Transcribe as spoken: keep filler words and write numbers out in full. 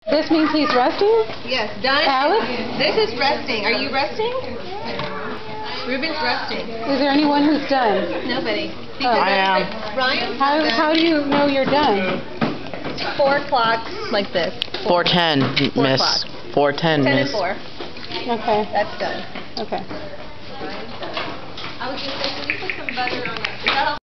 This means he's resting? Yes, done. Alex? This is resting. Are you resting? Ruben's resting. Is there anyone who's done? Nobody. Oh. I am. Ryan's How, done. how do you know you're done? Four clocks like this. four ten, Four miss. o'clock. four ten, Ten and miss. four. Okay. That's done. Okay. I was just saying, can you put some butter on that? Is that all?